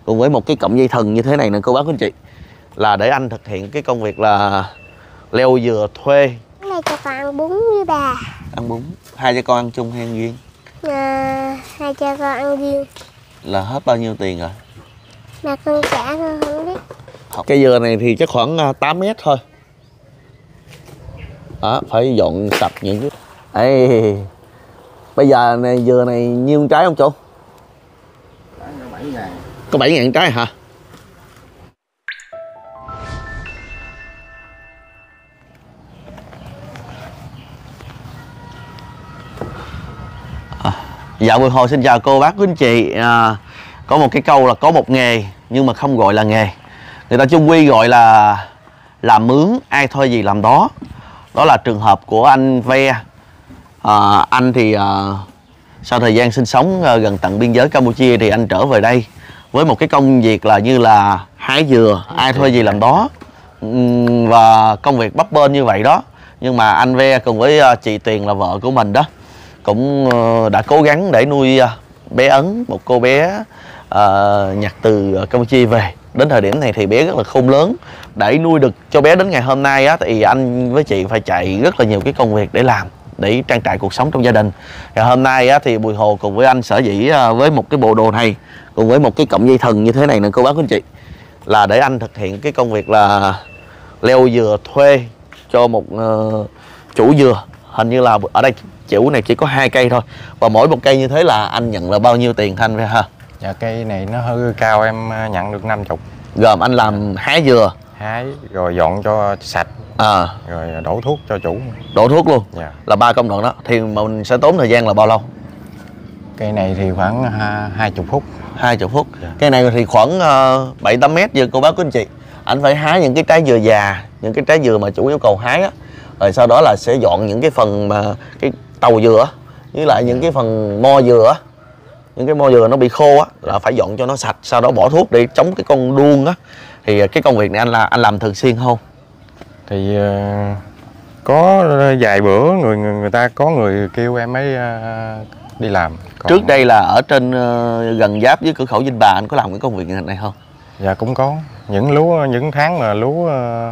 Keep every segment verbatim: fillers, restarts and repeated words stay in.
cùng với một cái cọng dây thừng như thế này nè cô bác quý anh chị, là để anh thực hiện cái công việc là leo dừa thuê. Cái này cho con ăn bún với bà. Ăn bún, hai cha con ăn chung hay ăn riêng? À, hai cha con ăn riêng. Là hết bao nhiêu tiền rồi? Mà con trả con không biết. Cây dừa này thì chắc khoảng tám mét thôi. Đó, phải dọn sạch những cái. Ê, bây giờ này dừa này nhiêu trái không chú? bảy ngàn. Có bảy ngàn trái hả? À, dạ Bùi Hồ xin chào cô bác quý anh chị. À, có một cái câu là có một nghề nhưng mà không gọi là nghề, người ta chung quy gọi là làm mướn, ai thôi gì làm đó. Đó là trường hợp của anh Ve. À, anh thì à, sau thời gian sinh sống à, gần tận biên giới Campuchia thì anh trở về đây với một cái công việc là như là hái dừa, ai thôi gì làm đó. Uhm, và công việc bấp bênh như vậy đó. Nhưng mà anh Ve cùng với à, chị Tuyền là vợ của mình đó cũng à, đã cố gắng để nuôi à, bé Ấn, một cô bé à, nhặt từ Campuchia về. Đến thời điểm này thì bé rất là khôn lớn. Để nuôi được cho bé đến ngày hôm nay á, thì anh với chị phải chạy rất là nhiều cái công việc để làm, để trang trải cuộc sống trong gia đình. Và hôm nay á, thì Bùi Hồ cùng với anh sở dĩ với một cái bộ đồ này, cùng với một cái cọng dây thừng như thế này nè cô bác quý anh chị, là để anh thực hiện cái công việc là leo dừa thuê cho một uh, chủ dừa. Hình như là ở đây chủ này chỉ có hai cây thôi, và mỗi một cây như thế là anh nhận là bao nhiêu tiền Thanh vậy ha? Dạ cây này nó hơi cao, em nhận được năm mươi. Gồm anh làm hái dừa, hái rồi dọn cho sạch, à, rồi đổ thuốc cho chủ. Đổ thuốc luôn. Dạ. Là ba công đoạn đó. Thì mình sẽ tốn thời gian là bao lâu? Cây này thì khoảng hai mươi phút. hai mươi phút. Dạ. Cây này thì khoảng uh, bảy tám mét giờ cô bác quý anh chị. Anh phải hái những cái trái dừa già, những cái trái dừa mà chủ yêu cầu hái á. Rồi sau đó là sẽ dọn những cái phần mà cái tàu dừa á, với lại những cái phần mo dừa á, những cái mo dừa nó bị khô á, là phải dọn cho nó sạch, sau đó bỏ thuốc để chống cái con đuông á. Thì cái công việc này anh là anh làm thường xuyên không? Thì uh, có vài bữa người, người người ta có người kêu em ấy uh, đi làm. Còn... Trước đây là ở trên uh, gần giáp với cửa khẩu Vinh Bà, anh có làm cái công việc này không? Dạ cũng có. Những lúa, những tháng mà lúa uh,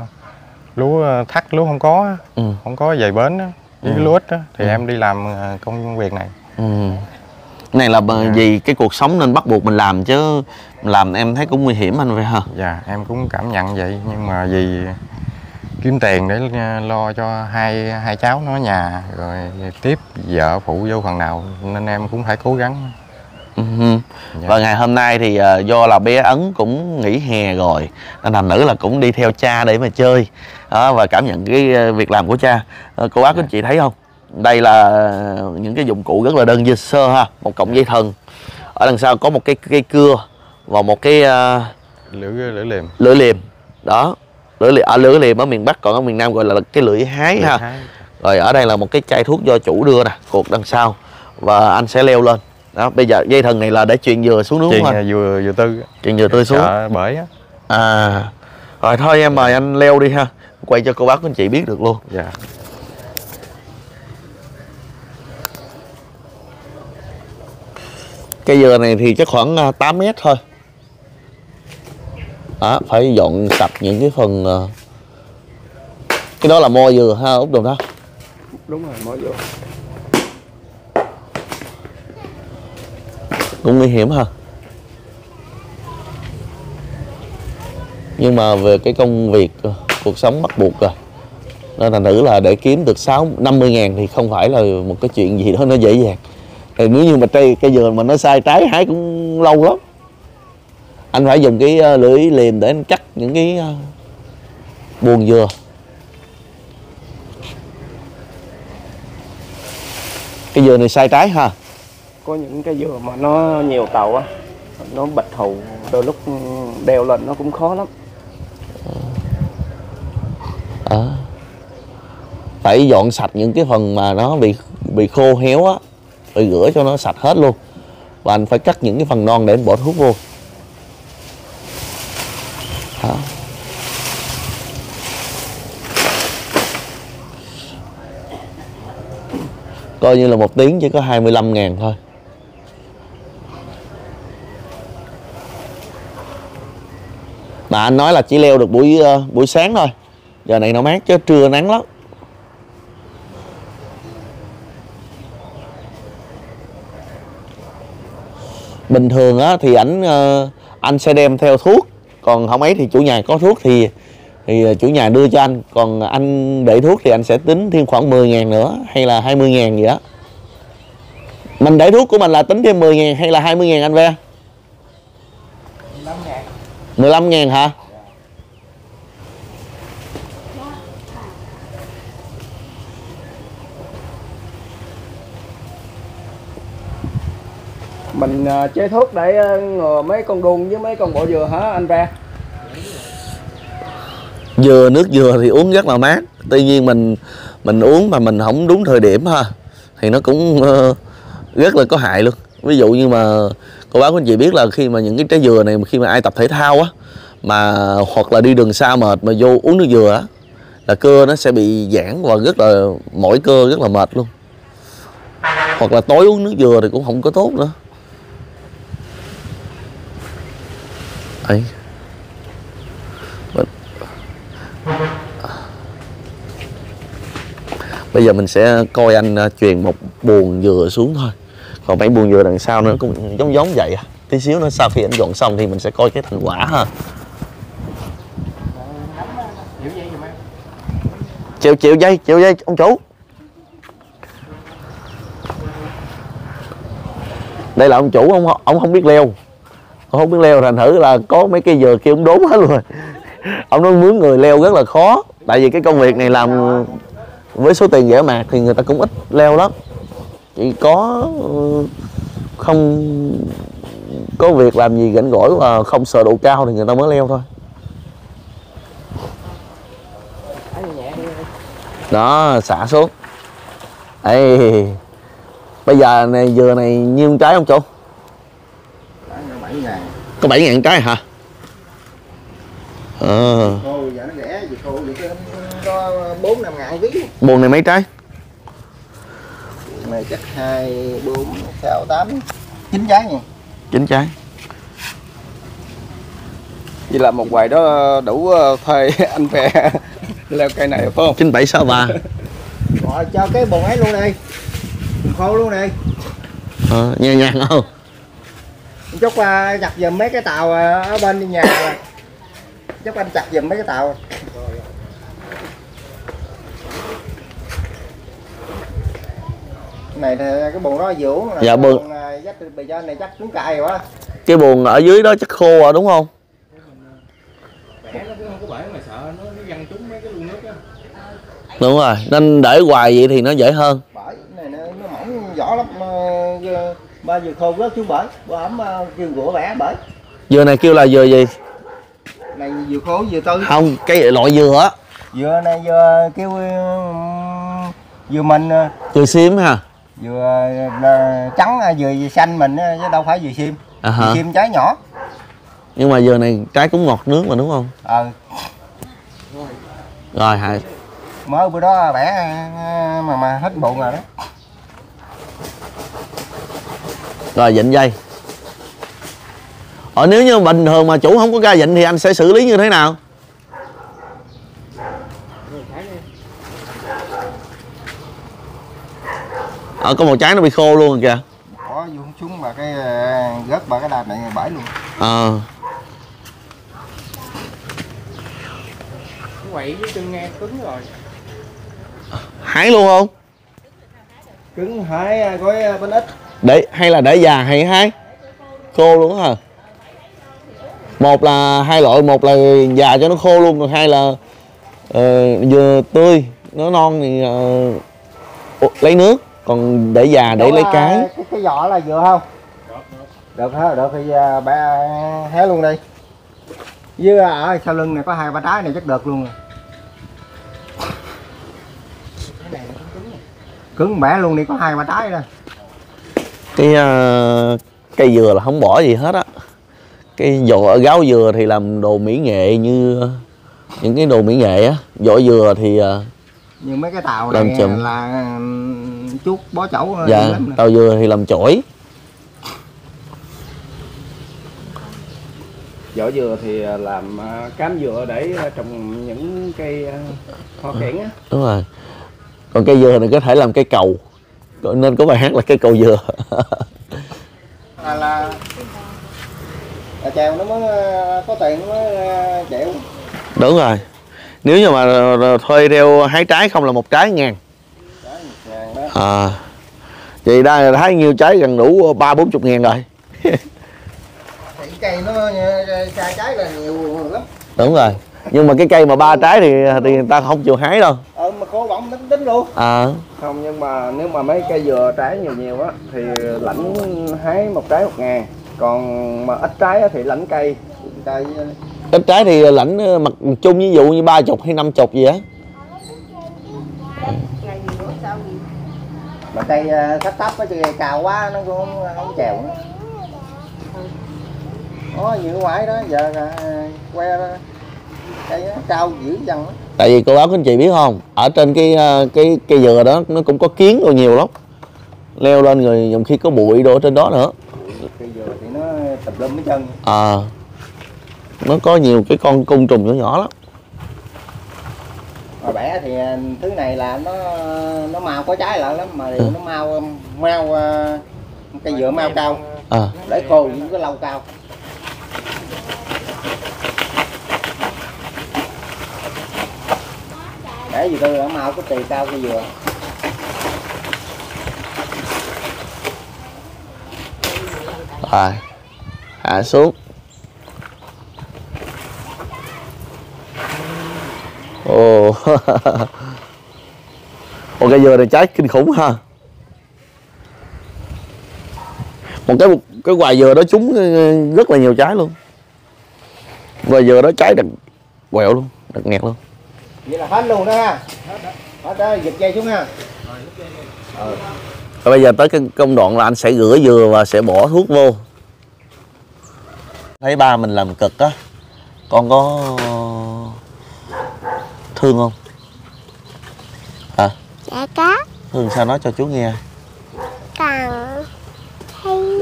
lúa thắt, lúa không có, ừ. không có về bến á, với ừ. lúa ít á, thì ừ. em đi làm công việc này. Ừ. Này là bởi vì cái cuộc sống nên bắt buộc mình làm, chứ làm em thấy cũng nguy hiểm anh vậy hả? Dạ em cũng cảm nhận vậy, nhưng mà vì kiếm tiền để lo cho hai hai cháu nó ở nhà, rồi tiếp vợ phụ vô phần nào, nên em cũng phải cố gắng. Uh-huh. Dạ. Và ngày hôm nay thì uh, do là bé Ấn cũng nghỉ hè rồi, nên thành nữ là cũng đi theo cha để mà chơi đó, và cảm nhận cái uh, việc làm của cha. Uh, cô bác dạ. Anh chị thấy không? Đây là những cái dụng cụ rất là đơn sơ ha. Một cọng dây thừng, ở đằng sau có một cái cây cưa và một cái uh, lưỡi lưỡi liềm. Lưỡi liềm đó, lưỡi liềm, à, lưỡi liềm ở miền Bắc, còn ở miền Nam gọi là cái lưỡi hái lưỡi ha. Hái. Rồi ở đây là một cái chai thuốc do chủ đưa nè, cột đằng sau, và anh sẽ leo lên. Đó, bây giờ dây thừng này là để chuyền dừa xuống, đúng không anh? Dừa dừa tư. Chuyền dừa tươi xuống. Bởi á. À, rồi thôi em mời anh leo đi ha, quay cho cô bác anh chị biết được luôn. Dạ. Cây dừa này thì chắc khoảng tám mét thôi. Đó, phải dọn sạch những cái phần, cái đó là mo dừa ha Út Đồng đó. Đúng rồi, mo dừa. Cũng nguy hiểm ha. Nhưng mà về cái công việc, cuộc sống bắt buộc rồi, nên thành thử là để kiếm được sáu năm mươi ngàn thì không phải là một cái chuyện gì đó nó dễ dàng. Thì nếu như mà cây cây dừa mà nó sai trái hái cũng lâu lắm. Anh phải dùng cái uh, lưỡi liềm để anh cắt những cái uh, buồng dừa. Cái dừa này sai trái ha. Có những cái dừa mà nó nhiều tàu á, nó bạch hầu, đôi lúc đeo lên nó cũng khó lắm. À, phải dọn sạch những cái phần mà nó bị bị khô héo á, rồi rửa cho nó sạch hết luôn. Và anh phải cắt những cái phần non để anh bỏ thuốc vô. Đó. Coi như là một tiếng chỉ có hai mươi lăm ngàn thôi. Mà anh nói là chỉ leo được buổi uh, buổi sáng thôi. Giờ này nó mát chứ trưa nắng lắm. Bình thường á thì ảnh uh, anh sẽ đem theo thuốc, còn không ấy thì chủ nhà có thuốc thì thì chủ nhà đưa cho anh, còn anh để thuốc thì anh sẽ tính thêm khoảng mười ngàn nữa hay là hai mươi ngàn gì đó. Mình để thuốc của mình là tính thêm mười ngàn hay là hai mươi ngàn anh Ve? mười lăm ngàn. mười lăm ngàn hả? Mình uh, chế thuốc để uh, ngừa mấy con đun với mấy con bọ dừa hả anh Ve? Dừa, nước dừa thì uống rất là mát. Tuy nhiên mình mình uống mà mình không đúng thời điểm ha thì nó cũng uh, rất là có hại luôn. Ví dụ như mà cô bác anh chị biết là khi mà những cái trái dừa này khi mà ai tập thể thao á mà hoặc là đi đường xa mệt mà vô uống nước dừa á là cơ nó sẽ bị giãn và rất là mỏi cơ, rất là mệt luôn. Hoặc là tối uống nước dừa thì cũng không có tốt nữa. Đấy. Bây giờ mình sẽ coi anh truyền một buồng dừa xuống thôi. Còn mấy buồng dừa đằng sau nó cũng giống giống vậy. Tí xíu nữa sau khi anh dọn xong thì mình sẽ coi cái thành quả ha. Chịu chịu dây, chịu dây ông chủ. Đây là ông chủ, ông ông không biết leo. Ông không biết leo thành thử là có mấy cây dừa kia ông đốn hết luôn. Ông nói mướn người leo rất là khó. Tại vì cái công việc này làm với số tiền rẻ mạt thì người ta cũng ít leo lắm. Chỉ có không có việc làm gì rảnh rỗi và không sợ độ cao thì người ta mới leo thôi. Đó, xả xuống. Ê, bây giờ này dừa này nhiêu trái không chú? bảy ngàn. Có bảy ngàn trái hả? Ờ. Khô giờ nó rẻ, vì khô vậy có bốn năm ngàn ký. Buồng này mấy trái? Này chắc hai, bốn, sáu, tám, chín trái nha. chín trái. Vậy là một quầy đó đủ thuê anh Ve leo cây này phải không? chín bảy sáu ba. Rồi cho cái bồn ấy luôn đi. Bồn khô luôn đi. Ờ, nhẹ nhàng không? Chúc uh, chặt giùm mấy cái tàu ở bên nhà. Chúc anh chặt giùm mấy cái tàu. Này thì cái bồn đó vừa uống. Dạ bồn. Dắt bây giờ này chắc trúng cài rồi quá. Cái buồng ở dưới đó chắc khô rồi đúng không? Bẻ nó cũng không có bể mà sợ nó nó văng trúng mấy cái lu nước á. Đúng rồi, nên để hoài vậy thì nó dễ hơn. Bởi này nó, nó mỏng vỏ lắm. Ba vừa khô rớt xuống bể, ba ấm kêu gũa bẻ bể. Dừa này kêu là dừa gì? Này vừa khô vừa tươi. Không, cái loại dừa á. Dừa này vừa kêu dừa mình. Dừa xiêm ha. Dừa trắng, dừa xanh mình chứ đâu phải dừa xiêm. À hả? Dừa xiêm trái nhỏ. Nhưng mà dừa này trái cũng ngọt nước mà đúng không? Ờ. Rồi hả? Mới bữa đó bẻ mà mà hết bụng rồi đó. Rồi vịn dây. Ờ, nếu như bình thường mà chủ không có ga vịn thì anh sẽ xử lý như thế nào? Ờ, có một trái nó bị khô luôn rồi kìa. Có vô xuống mà cái rớt vào cái đạp này bể luôn. Ờ. Quậy với chân nghe cứng rồi. Hái luôn không? Cứng hái gói bánh ít. Để hay là để già hay hái? Khô luôn hả? Một là hai loại, một là già cho nó khô luôn, rồi hai là uh, dừa tươi nó non thì uh, lấy nước, còn để già để Đúng lấy cái. cái cái vỏ là dừa không? Được hả? Được thì ba hé luôn đi. Với ở sau lưng này có hai ba trái này chắc được luôn. Cứng bẻ luôn đi, có hai ba trái rồi. Cái uh, cây dừa là không bỏ gì hết á. Cái vỏ gáo dừa thì làm đồ mỹ nghệ như những cái đồ mỹ nghệ á. Vỏ dừa thì uh, như mấy cái tàu này chùm. Là chút bó chậu. Dạ, tàu dừa thì làm chổi. vỏ dừa thì làm cám dừa để trồng những cây hoa kiển á. Đúng rồi. Còn cây dừa này có thể làm cây cầu, nên có bài hát là cây cầu dừa. là là là chèo nó mới có tiền nó mới chịu. Đúng rồi. Nếu như mà thuê theo hái trái không là một trái ngàn. Trái một ngàn đó. À, vậy đây là thấy nhiêu trái gần đủ ba bốn chục ngàn rồi. Thì cây nó xa trái là nhiều lắm. Đúng rồi. Nhưng mà cái cây mà ba trái thì thì người ta không chịu hái đâu. Ờ mà khô bọng tính tính luôn. À. Không, nhưng mà nếu mà mấy cây dừa trái nhiều nhiều á thì lãnh hái một trái một ngàn. Còn mà ít trái á thì lãnh cây. Cây Ít trái thì lãnh mặt chung, ví dụ như ba chục hay năm chục gì á. mà cây thấp thấp á, cây cao quá nó cũng không, không chèo nữa. Đó như ngoài đó giờ là que đó, cây nó cao dữ dằn. Tại vì cô bác anh chị biết không, ở trên cái cái cây dừa đó nó cũng có kiến đồ nhiều lắm, leo lên người nhiều khi có bụi đồ ở trên đó nữa. Cây dừa thì nó tập lum mấy chân. À, nó có nhiều cái con côn trùng nhỏ nhỏ lắm. Mà bẻ thì thứ này là nó nó mau có trái lại lắm, mà ừ. nó mau mau cây dừa mau cao. À. Để khô cũng có lâu cao. Để gì tôi ở mau có tùy cao cây dừa. Rồi, hạ xuống. Ồ. Một cây dừa này trái kinh khủng ha. Một cái cái hoài dừa đó trúng rất là nhiều trái luôn. Hoài dừa đó trái đặc quẹo luôn, đặc nghẹt luôn. Vậy là hết luôn đó ha. Hết đó, giật dây xuống ha. Ừ. Rồi bây giờ tới cái công đoạn là anh sẽ rửa dừa và sẽ bỏ thuốc vô. Thấy ba mình làm cực á, con có thương không? Hả? Dạ có. Thương sao nói cho chú nghe. Còn thấy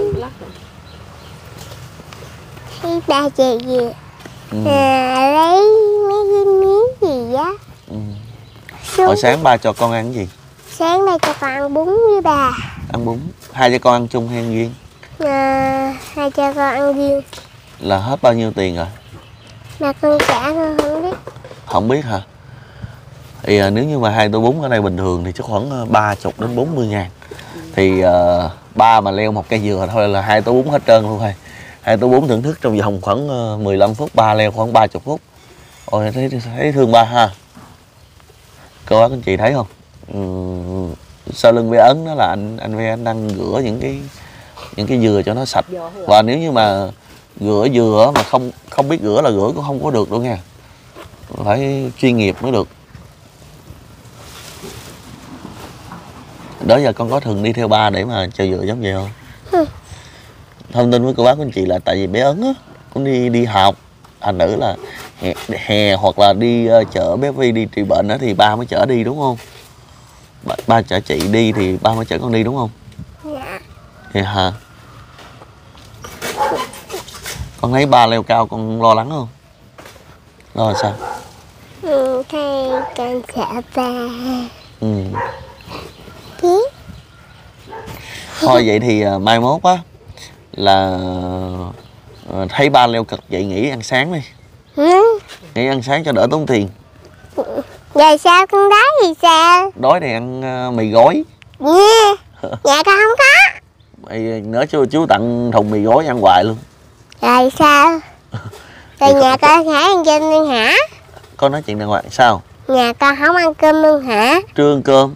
thấy ba chị gì Ừ. à, lấy mấy cái miếng gì á. Ừ. Xuống. Hồi sáng ba cho con ăn cái gì? Sáng nay cho con ăn bún với bà. Ăn bún. Hai cha con ăn chung hay ăn riêng? À, hai cha con ăn riêng. Là hết bao nhiêu tiền rồi? Mà con trả con không biết. Không biết hả? Thì à, nếu như mà hai tô bún ở đây bình thường thì chắc khoảng ba mươi đến bốn mươi ngàn. Thì à, ba mà leo một cây dừa thôi là hai tô bún hết trơn luôn rồi. Hai tô bún thưởng thức trong vòng khoảng mười lăm phút, ba leo khoảng ba mươi phút. Ôi thấy, thấy thương ba ha. Cô bác anh chị thấy không? Ừ, sau lưng ve ấn đó là anh anh ve anh đang rửa những cái những cái dừa cho nó sạch. Và nếu như mà rửa dừa mà không không biết rửa là rửa cũng không có được đâu nha. Phải chuyên nghiệp mới được. Đó giờ con có thường đi theo ba để mà chờ dừa giống vậy không? Ừ. Thông tin với cô bác của anh chị là tại vì bé Ấn á cũng đi đi học, thành nữ là hè, hè hoặc là đi uh, chở bé Vi đi trị bệnh đó thì ba mới chở đi đúng không? Ba, ba chở chị đi thì ba mới chở con đi đúng không? Dạ. Vậy hả? Con thấy ba leo cao con lo lắng không? Lo sao? Ừ, thầy con sợ ba. Ừ. Chứ? Thôi vậy thì uh, mai mốt á là uh, thấy ba leo cực vậy nghỉ ăn sáng đi. Ừ. Nghỉ ăn sáng cho đỡ tốn tiền. Vậy sao con đói thì sao? Đói thì ăn uh, mì gói. Yeah. Nhà con không có. Mày nữa chú, chú tặng thùng mì gói ăn hoài luôn. Rồi sao? Rồi nhà con hả ăn cơm luôn hả? Con nói chuyện đàng hoàng sao? Nhà con không ăn cơm luôn hả? Chưa ăn cơm.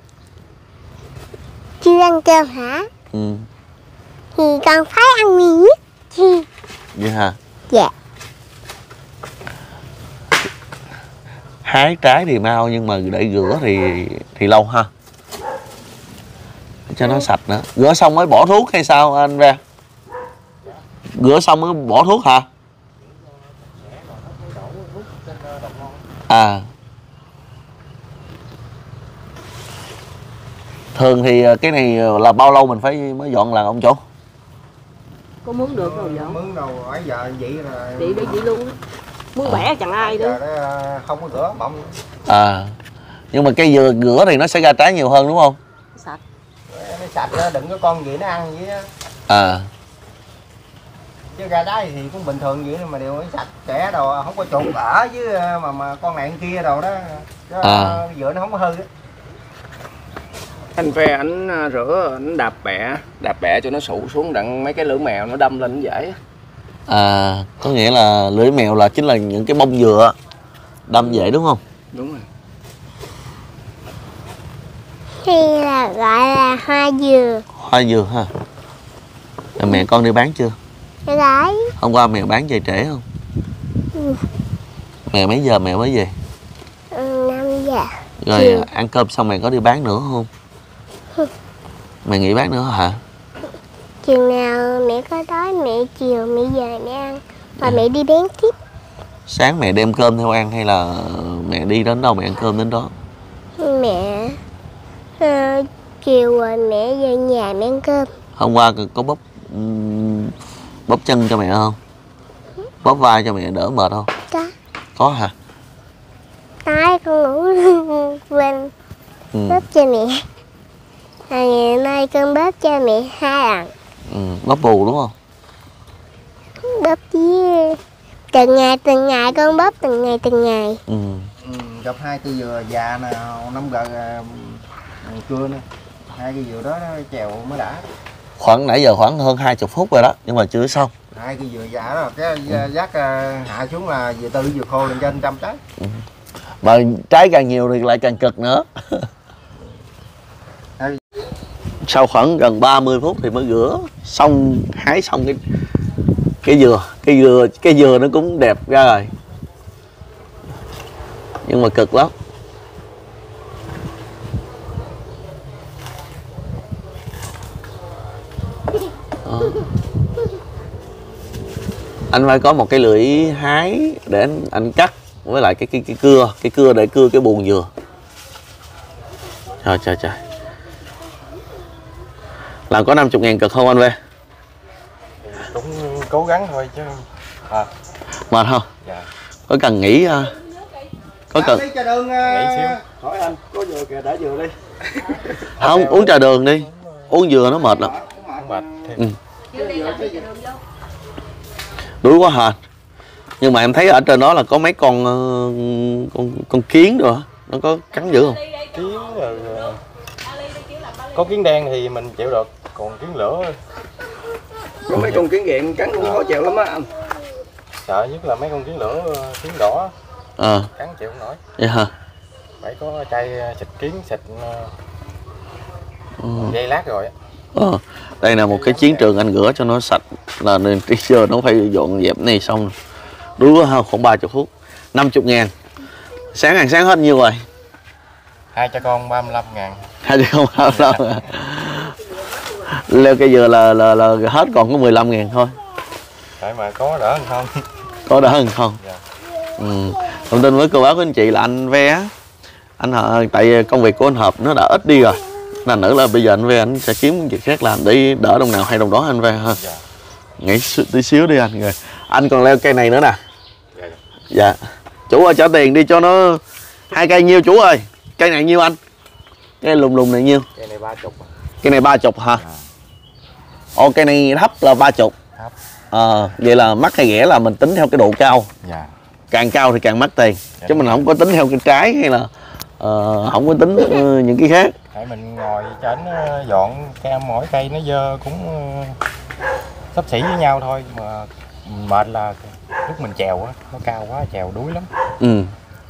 Chưa ăn cơm hả? Ừ. Thì con phải ăn mì nhất chứ. Vậy hả? Dạ. Hái trái thì mau nhưng mà để rửa thì thì lâu ha. Cho nó sạch nữa. Rửa xong mới bỏ thuốc hay sao anh Ve? Rửa xong mới bỏ thuốc hả? À. Thường thì cái này là bao lâu mình phải mới dọn là ông chủ? có mướn được rồi vậy? Mướn đâu ở giờ vậy là Chị để chị luôn. Mướn bẻ chẳng ai nữa. Giờ đó không có rửa bông. À, nhưng mà cây dừa rửa thì nó sẽ ra trái nhiều hơn đúng không? Sạch. Nó sạch đó, đừng có con gì nó ăn vậy á. À. Chứ gà đá thì cũng bình thường vậy mà đều nó sạch trẻ đồ, không có chuột ở với mà mà con này con kia đồ đó. Chứ À. dừa nó không có hư á. Anh phe ảnh rửa, ảnh đạp bẹ, đạp bẹ cho nó sụ xuống đặng mấy cái lưỡi mèo nó đâm lên nó dễ. À, có nghĩa là lưỡi mèo là chính là những cái bông dừa đâm dễ đúng không? Đúng rồi. Hay là gọi là hoa dừa. Hoa dừa ha. Rồi mẹ con đi bán chưa? Đấy. Hôm qua mẹ bán về trễ không? Ừ. Mẹ mấy giờ mẹ mới về? Ừ, năm giờ. Rồi Chiều. ăn cơm xong mẹ có đi bán nữa không? Mẹ nghỉ bán nữa hả? Chừng nào mẹ có đói mẹ chiều mẹ về mẹ ăn. Và mẹ đi bán tiếp. Sáng mẹ đem cơm theo ăn hay là mẹ đi đến đâu mẹ ăn cơm đến đó? Mẹ ờ, chiều rồi mẹ về nhà mẹ ăn cơm. Hôm qua có bóp ừm, bóp chân cho mẹ không? Bóp vai cho mẹ đỡ mệt không? Có. Có hả? Tối con ngủ quên Ừ. bóp cho mẹ. À, ngày nay con bóp cho mẹ hai lần. Ừ. Bóp bù đúng không? Bóp với từng ngày từng ngày con bóp từng ngày từng ngày. Ừ. Ừ, gặp hai cây dừa già nè, năm gờ cưa nữa. Hai cây dừa đó nó chèo mới đã. Khoảng nãy giờ khoảng hơn hai chục phút rồi đó nhưng mà chưa xong. Hai cây dừa già đó, cái dắt hạ xuống là dừa tư dừa khô lên trên trăm trái. Ừ. Mà trái càng nhiều thì lại càng cực nữa. Sau khoảng gần ba mươi phút thì mới rửa xong, hái xong cái cái dừa, cái dừa cái dừa nó cũng đẹp ra rồi. Nhưng mà cực lắm. Đó. Anh phải có một cái lưỡi hái để anh, anh cắt với lại cái cái cái cưa, cái cưa để cưa cái buồng dừa. Trời trời trời. Làm có năm mươi ngàn cực không anh Ve? Cũng cố gắng thôi chứ. À. Mệt không? Dạ. Có cần nghỉ uh, có cần Đi trà đường, Nghỉ xíu. hỏi anh có dừa kìa, đã dừa đi. không uống trà đường đi, uống dừa nó mệt lắm. Không mệt thêm. Ừ. Đuối quá hả? Nhưng mà em thấy ở trên đó là có mấy con uh, con con kiến rồi, nó có cắn dữ không? Kiến rồi, có kiến đen thì mình chịu được, còn kiến lửa Có mấy con kiến nghiện cắn cũng khó chịu lắm á anh. sợ nhất là mấy con kiến lửa, kiến đỏ Ờ. cắn chịu không nổi. Vậy hả? Phải có chai xịt kiến, xịt Ừ. dây lát rồi á. Ờ. Đây là một cái chiến trường anh rửa cho nó sạch là nên giờ nó phải dọn dẹp này xong. Đuối quá ha, khoảng ba mươi phút. năm mươi ngàn. Sáng ăn sáng hết nhiêu rồi? Hai cha con ba mươi lăm ngàn. Hai chứ không bao lâu à. Leo cây dừa là, là, là hết còn có mười lăm ngàn thôi. Tại mà có đỡ hơn không? Có đỡ hơn không? Dạ. Ừ. Thông tin với cô bác của anh chị là anh Ve á, anh tại công việc của anh Hợp nó đã ít đi rồi, thành nữ là bây giờ anh Ve anh sẽ kiếm việc khác làm để đỡ đồng nào hay đồng đó anh Ve ha. Dạ. Nghĩ tí xíu đi anh. Rồi anh còn leo cây này nữa nè. Dạ. Dạ chủ ơi trả tiền đi cho nó hai cây nhiêu chủ ơi? Cây này nhiêu anh? Cây lùng lùng này nhiêu? Cây này ba chục. Cây này ba chục hả? À. Ồ cây này thấp là ba chục. Thấp. Ờ, vậy là mắc hay rẻ là mình tính theo cái độ cao. Dạ. Càng cao thì càng mắc tiền. Dạ. Chứ mình không có tính theo cái trái hay là uh, không có tính uh, những cái khác. Tại mình ngồi cho ảnh dọn cây, mỗi cây nó dơ cũng xấp xỉ với nhau thôi, mà mệt là lúc mình chèo á, nó cao quá chèo đuối lắm. Ừ.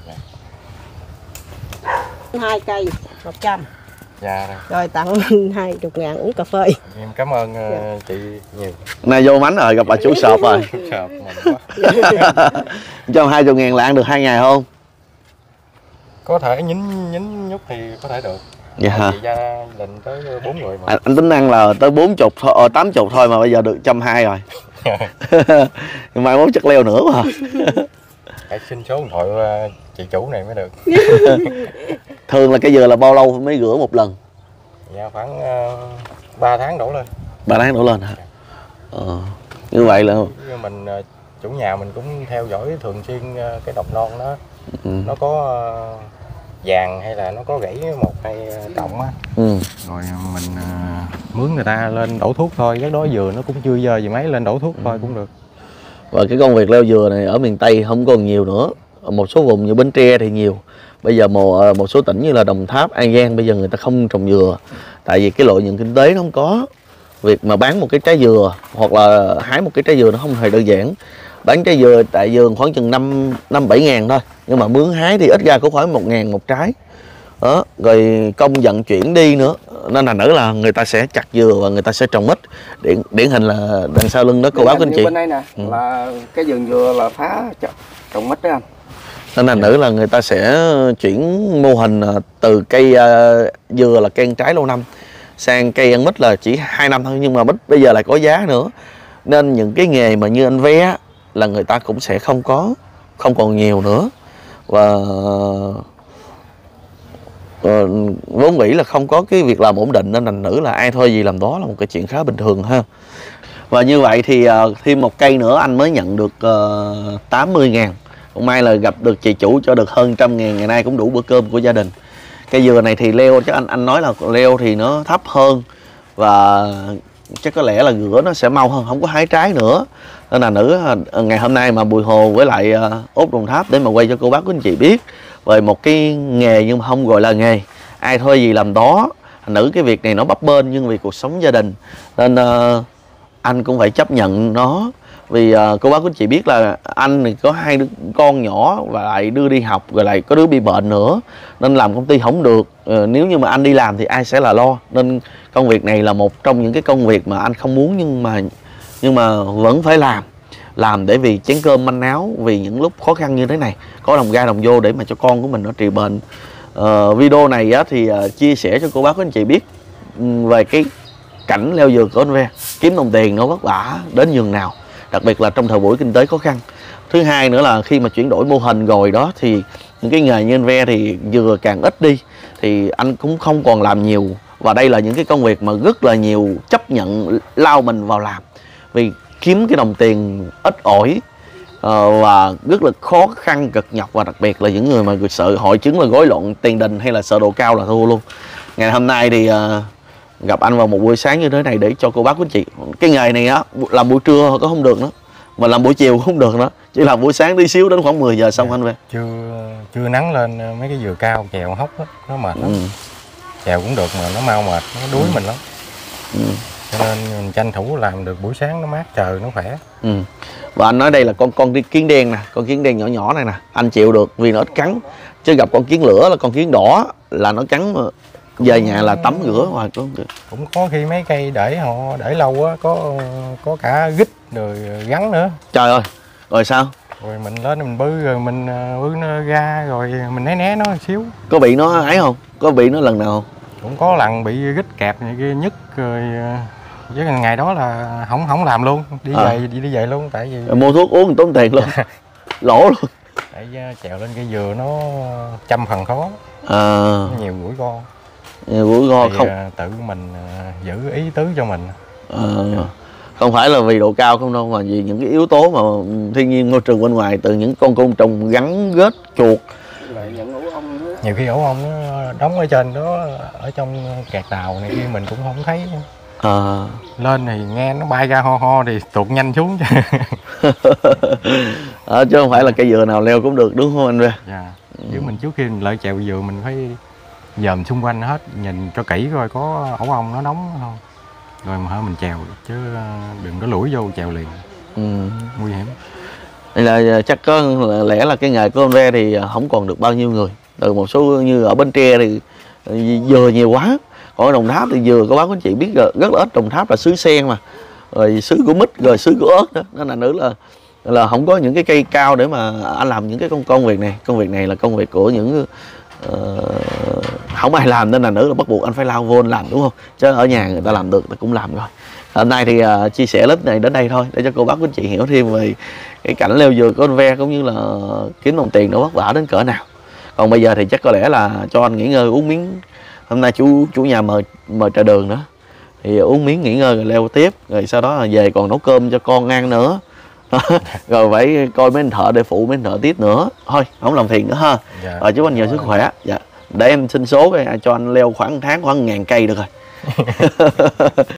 Hai cây một trăm. Dạ rồi. Rồi tặng hai chục ngàn uống cà phê. Em cảm ơn uh, chị nhiều. Nay vô mánh rồi, gặp bà chủ sợp rồi. Sợp mình quá. Cho hai mươi ngàn là ăn được hai ngày không? Có thể nhín nhín nhúc thì có thể được. Dạ hả? Chị gia đình tới bốn người mà. Anh, anh tính ăn là tới bốn chục thôi, ờ, tám chục thôi mà bây giờ được trăm hai rồi. Mai mốt chắc leo nữa mà. Phải xin số điện thoại uh, chị chủ này mới được. Thường là cây dừa là bao lâu mới rửa một lần? Dạ khoảng uh, ba tháng đổ lên. Ba tháng đổ lên hả? Ờ. Như vậy là mình chủ nhà mình cũng theo dõi thường xuyên cái đọt non đó, ừ. nó có vàng hay là nó có gãy một hai cọng á, ừ. rồi mình mướn người ta lên đổ thuốc thôi. Cái đó dừa nó cũng chưa dơ gì mấy, lên đổ thuốc thôi cũng được. Và cái công việc leo dừa này ở miền Tây không còn nhiều nữa. Ở một số vùng như Bến Tre thì nhiều. Bây giờ một, một số tỉnh như là Đồng Tháp, An Giang bây giờ người ta không trồng dừa. Tại vì cái lợi nhuận kinh tế nó không có. Việc mà bán một cái trái dừa hoặc là hái một cái trái dừa nó không hề đơn giản. Bán trái dừa tại vườn khoảng chừng năm bảy ngàn thôi. Nhưng mà mướn hái thì ít ra cũng khoảng một ngàn một trái. Đó, rồi công vận chuyển đi nữa. Nên là nữ là người ta sẽ chặt dừa và người ta sẽ trồng mít. Điển, điển hình là đằng sau lưng đó cô báo các anh chị. Bên đây nè, ừ. là cái vườn dừa là phá trồng mít đó anh. Nên là nữ là người ta sẽ chuyển mô hình từ cây uh, dừa là cây ăn trái lâu năm sang cây ăn mít là chỉ hai năm thôi, nhưng mà mít bây giờ lại có giá nữa. Nên những cái nghề mà như anh Ve là người ta cũng sẽ không có, không còn nhiều nữa. Và uh, vốn nghĩ là không có cái việc làm ổn định, nên thành nữ là ai thôi gì làm đó là một cái chuyện khá bình thường ha. Và như vậy thì uh, thêm một cây nữa anh mới nhận được uh, tám mươi ngàn. Cũng may là gặp được chị chủ cho được hơn trăm ngàn, ngày nay cũng đủ bữa cơm của gia đình. Cây dừa này thì leo chắc anh anh nói là leo thì nó thấp hơn và chắc có lẽ là rửa nó sẽ mau hơn, không có hái trái nữa. Nên là nữ ngày hôm nay mà Bùi Hồ với lại uh, Út Đồng Tháp để mà quay cho cô bác của anh chị biết về một cái nghề nhưng mà không gọi là nghề, ai thôi gì làm đó. Nữ cái việc này nó bấp bênh nhưng vì cuộc sống gia đình nên uh, anh cũng phải chấp nhận nó. Vì uh, cô bác của chị biết là anh thì có hai đứa con nhỏ và lại đưa đi học, rồi lại có đứa bị bệnh nữa, nên làm công ty không được. Uh, nếu như mà anh đi làm thì ai sẽ là lo. Nên công việc này là một trong những cái công việc mà anh không muốn nhưng mà nhưng mà vẫn phải làm. Làm để vì chén cơm manh áo, vì những lúc khó khăn như thế này có đồng ra đồng vô để mà cho con của mình nó trị bệnh. Uh, video này á, thì uh, chia sẻ cho cô bác của anh chị biết um, về cái cảnh leo dừa của anh Ve, kiếm đồng tiền nó vất vả đến nhường nào, đặc biệt là trong thời buổi kinh tế khó khăn. Thứ hai nữa là khi mà chuyển đổi mô hình rồi đó thì những cái nghề như anh Ve thì dừa càng ít đi thì anh cũng không còn làm nhiều. Và đây là những cái công việc mà rất là nhiều chấp nhận lao mình vào làm, vì kiếm cái đồng tiền ít ỏi uh, và rất là khó khăn cực nhọc. Và đặc biệt là những người mà sợ hội chứng là rối loạn tiền đình hay là sợ độ cao là thua luôn. Ngày hôm nay thì uh, gặp anh vào một buổi sáng như thế này để cho cô bác quý chị, cái nghề này á làm buổi trưa có không được nữa, mà làm buổi chiều cũng không được nữa, chỉ làm buổi sáng tí xíu đến khoảng mười giờ xong. Dạ, anh về chưa chưa nắng lên mấy cái dừa cao chèo hốc đó, nó mệt lắm. Ừ. Chèo cũng được mà nó mau mệt, nó đuối ừ. mình lắm. Ừ. Cho nên mình tranh thủ làm được buổi sáng nó mát trời nó khỏe. Ừ. Và anh nói đây là con con kiến đen nè, con kiến đen nhỏ nhỏ này nè, anh chịu được vì nó ít cắn. Chứ gặp con kiến lửa là con kiến đỏ là nó cắn mà về nhà là tắm rửa hoài cũng được. Cũng có khi mấy cây để họ để lâu á có có cả gít rồi gắn nữa. Trời ơi, rồi sao? Rồi mình lên mình bư rồi mình bư nó ra rồi mình né né nó một xíu. Có bị nó ấy không? Có bị nó lần nào không? Cũng có lần bị gít kẹp này kia nhức rồi, với ngày đó là không không làm luôn, đi à. về đi đi về luôn, tại vì mua thuốc uống tốn tiền luôn. Lỗ luôn. Tại trèo lên cây dừa nó trăm phần khó. À. Nhiều rủi ro. Nhiều rủi ro không. Tự mình giữ ý tứ cho mình. À. Không phải là vì độ cao không đâu, mà vì những cái yếu tố mà thiên nhiên môi trường bên ngoài, từ những con côn trùng gắn ghét chuột. Nhiều khi ổ ong nó đóng ở trên đó, ở trong kẹt tàu này kia mình cũng không thấy. À. Lên thì nghe nó bay ra ho ho thì tuột nhanh xuống chứ. À, chứ không phải là cây dừa nào leo cũng được đúng không anh Ve? Dạ. Chứ mình trước khi mình lại chèo dừa mình phải dòm xung quanh hết, nhìn cho kỹ coi có ổ ong nó đóng không, rồi mà mình chèo, chứ đừng có lủi vô chèo liền. Ừ. Nguy hiểm. Đây là chắc có lẽ là cái nghề của anh Ve thì không còn được bao nhiêu người. Từ một số như ở Bến Tre thì dừa nhiều quá, còn ở Đồng Tháp thì dừa có bác anh chị biết rất là ít. Đồng Tháp là xứ sen mà, rồi xứ của mít, rồi xứ của ớt đó, nên là nữa là là không có những cái cây cao để mà anh làm những cái công công việc này. Công việc này là công việc của những uh, không ai làm, nên là nữa là bắt buộc anh phải lao vô anh làm đúng không? Chứ ở nhà người ta làm được, ta cũng làm rồi. Hôm nay thì uh, chia sẻ clip này đến đây thôi để cho cô bác quý chị hiểu thêm về cái cảnh leo dừa của anh Ve, cũng như là kiếm đồng tiền nó vất vả đến cỡ nào. Còn bây giờ thì chắc có lẽ là cho anh nghỉ ngơi uống miếng. Hôm nay chú chủ nhà mời mời trà đường nữa, thì uống miếng nghỉ ngơi rồi leo tiếp, rồi sau đó là về còn nấu cơm cho con ăn nữa. Rồi phải coi mấy anh thợ để phụ mấy anh thợ tiếp nữa. Thôi không làm phiền nữa ha. Dạ. Rồi chúc anh nhiều sức khỏe. Dạ. Để em xin số cho anh leo khoảng tháng khoảng ngàn cây được rồi.